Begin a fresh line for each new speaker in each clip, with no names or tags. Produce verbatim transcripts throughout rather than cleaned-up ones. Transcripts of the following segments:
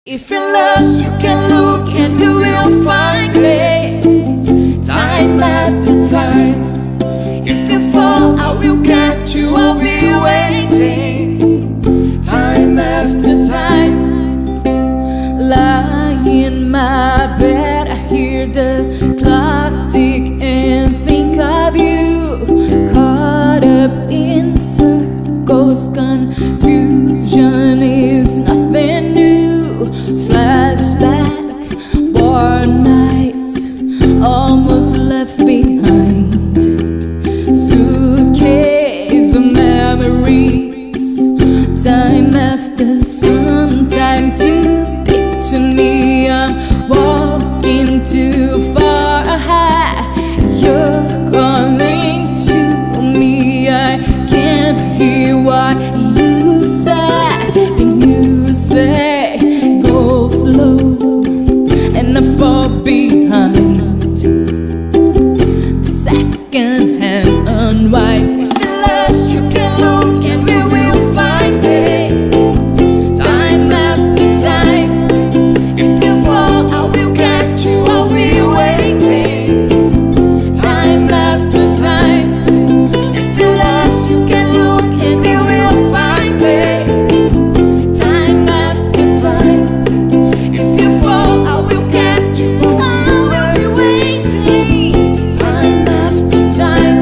If you're lost, you can look and you will find me, time after time. If you fall, I will catch you, I'll be waiting, time after time. Lying in my bed, I hear the clock tick and think of you. Caught up in circles, confusion is nothing new. Flashback, war nights, almost left behind. Suitcase of memories, time after sometimes you picture me. I'm walking too far ahead. You're calling to me, I can't hear what you say. And you say go slow, and I fall behind. The second hand unwinds. If you're lost, you can look and we will find it, time after time. If you fall, I will catch you, I'll be waiting, time after time. If you're lost, you can look and we will find it, time after time. If you fall, I will catch you, I will be waiting, time after time.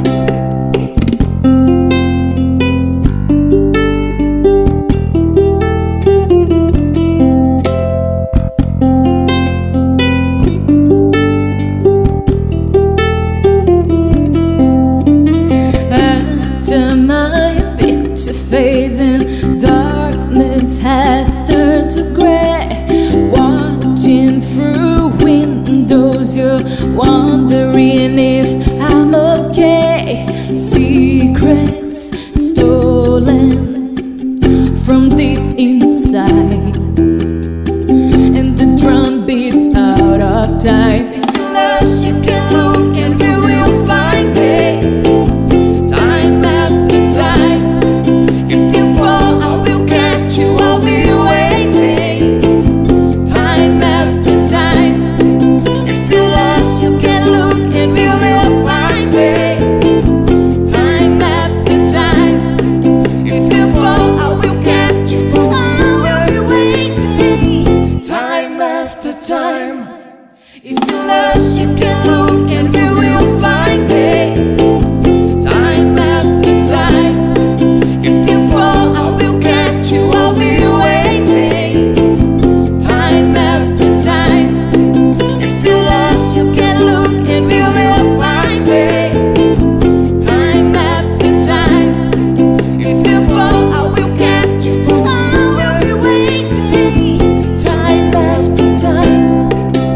After my picture fades and darkness has turned to gray, watching through windows, you're wondering if I'm okay. Secrets stolen from deep inside, and the drum beats out of time. If you're lost, you can look and we will find it, time after time. If you fall, I will catch you, I'll be waiting, time after time. If you're lost, you can look and we will find it, time after time. If you fall, I will catch you, I will be waiting, time after time. If you're lost, you can look and we will find it, time after time. If you fall, I will catch you, I'll be waiting, time after time. If you're lost, you can look and we will find it, time after time. If you fall, I will catch you, I will be waiting, time after time,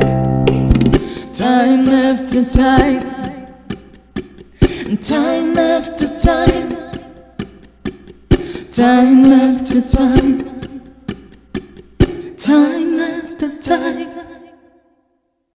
time after time, time after time, time after time, time after time.